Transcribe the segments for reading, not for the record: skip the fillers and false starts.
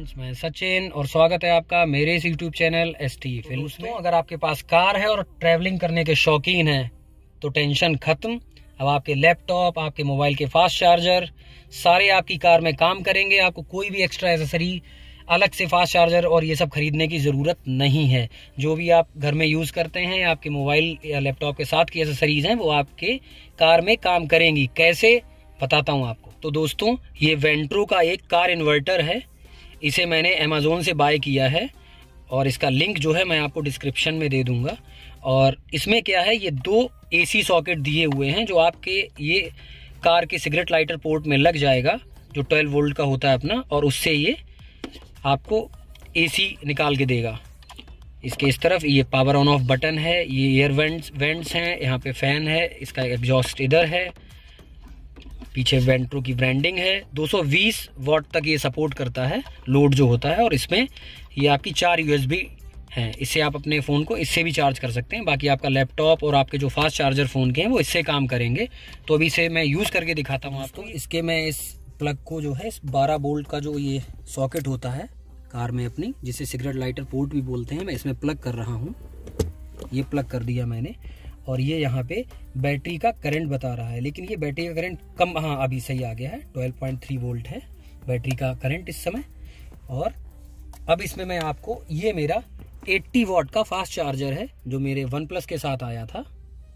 Friends, मैं सचिन और स्वागत है आपका मेरे इस यूट्यूब चैनल ST फिल्म्स में। अगर आपके पास कार है और ट्रैवलिंग करने के शौकीन हैं तो टेंशन खत्म। अब आपके लैपटॉप, आपके मोबाइल के फास्ट चार्जर सारे आपकी कार में काम करेंगे। आपको कोई भी एक्स्ट्रा एसेसरी, अलग से फास्ट चार्जर और ये सब खरीदने की ज़रूरत नहीं है। जो भी आप घर में यूज़ करते हैं, आपके मोबाइल या लैपटॉप के साथ की एसेसरीज हैं, वो आपके कार में काम करेंगी। कैसे, बताता हूँ आपको। तो दोस्तों, ये वेंट्रो का एक कार इन्वर्टर है। इसे मैंने अमेज़ोन से बाय किया है और इसका लिंक जो है मैं आपको डिस्क्रिप्शन में दे दूंगा। और इसमें क्या है, ये 2 AC सॉकेट दिए हुए हैं जो आपके ये कार के सिगरेट लाइटर पोर्ट में लग जाएगा, जो 12 वोल्ट का होता है अपना, और उससे ये आपको AC निकाल के देगा। इसके इस तरफ ये पावर ऑन ऑफ बटन है, ये एयर वेंट्स हैं, यहाँ पे फैन है, इसका एग्जॉस्ट इधर है, पीछे वेंट्रो की ब्रांडिंग है। 220 वाट तक ये सपोर्ट करता है लोड जो होता है। और इसमें ये आपकी 4 USB हैं। इससे आप अपने फ़ोन को इससे भी चार्ज कर सकते हैं। बाकी आपका लैपटॉप और आपके जो फास्ट चार्जर फ़ोन के हैं वो इससे काम करेंगे। तो अभी इसे मैं यूज़ करके दिखाता हूँ आपको। इसके मैं इस प्लग को जो है, इस 12 वोल्ट का जो ये सॉकेट होता है कार में अपनी, जिसे सिगरेट लाइटर पोर्ट भी बोलते हैं, मैं इसमें प्लग कर रहा हूँ। ये प्लग कर दिया मैंने और ये यहाँ पे बैटरी का करंट बता रहा है, लेकिन ये बैटरी का करंट कम, हाँ अभी सही आ गया है, 12.3 वोल्ट है बैटरी का करंट इस समय। और अब इसमें मैं आपको, ये मेरा 80 वाट का फास्ट चार्जर है जो मेरे OnePlus के साथ आया था।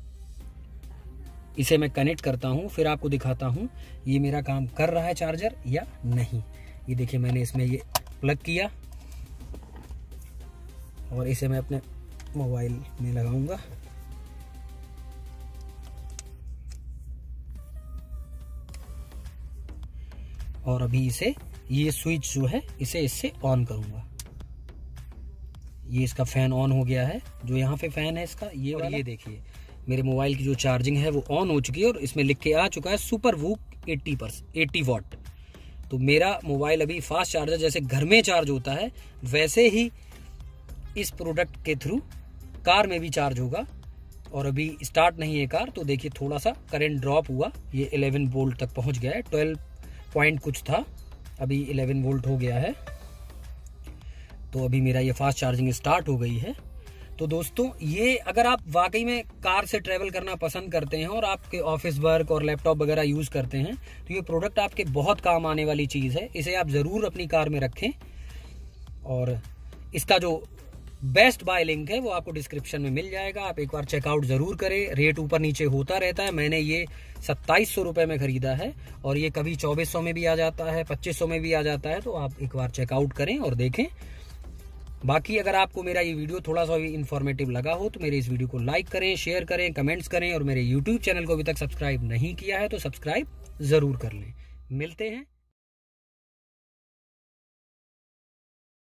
इसे मैं कनेक्ट करता हूँ, फिर आपको दिखाता हूँ ये मेरा काम कर रहा है चार्जर या नहीं। ये देखिए, मैंने इसमें ये प्लग किया और इसे मैं अपने मोबाइल में लगाऊंगा। और अभी इसे, ये स्विच जो है, इसे इससे ऑन करूंगा। ये इसका फैन ऑन हो गया है, जो यहाँ पे फैन है इसका ये। और ये देखिए, मेरे मोबाइल की जो चार्जिंग है वो ऑन हो चुकी है और इसमें लिख के आ चुका है सुपर वूक 80 वाट। तो मेरा मोबाइल अभी फास्ट चार्जर जैसे घर में चार्ज होता है, वैसे ही इस प्रोडक्ट के थ्रू कार में भी चार्ज होगा। और अभी स्टार्ट नहीं है कार, तो देखिए थोड़ा सा करंट ड्रॉप हुआ, ये 11 वोल्ट तक पहुंच गया है। 12 पॉइंट कुछ था, अभी 11 वोल्ट हो गया है। तो अभी मेरा ये फास्ट चार्जिंग स्टार्ट हो गई है। तो दोस्तों, ये अगर आप वाकई में कार से ट्रैवल करना पसंद करते हैं और आपके ऑफिस वर्क और लैपटॉप वगैरह यूज़ करते हैं, तो ये प्रोडक्ट आपके बहुत काम आने वाली चीज़ है। इसे आप ज़रूर अपनी कार में रखें। और इसका जो बेस्ट बाय लिंक है वो आपको डिस्क्रिप्शन में मिल जाएगा, आप एक बार चेकआउट ज़रूर करें। रेट ऊपर नीचे होता रहता है। मैंने ये 2700 रुपये में ख़रीदा है और ये कभी 2400 में भी आ जाता है, 2500 में भी आ जाता है। तो आप एक बार चेकआउट करें और देखें। बाकी अगर आपको मेरा ये वीडियो थोड़ा सा भी इन्फॉर्मेटिव लगा हो तो मेरे इस वीडियो को लाइक करें, शेयर करें, कमेंट्स करें। और मेरे यूट्यूब चैनल को अभी तक सब्सक्राइब नहीं किया है तो सब्सक्राइब ज़रूर कर लें। मिलते हैं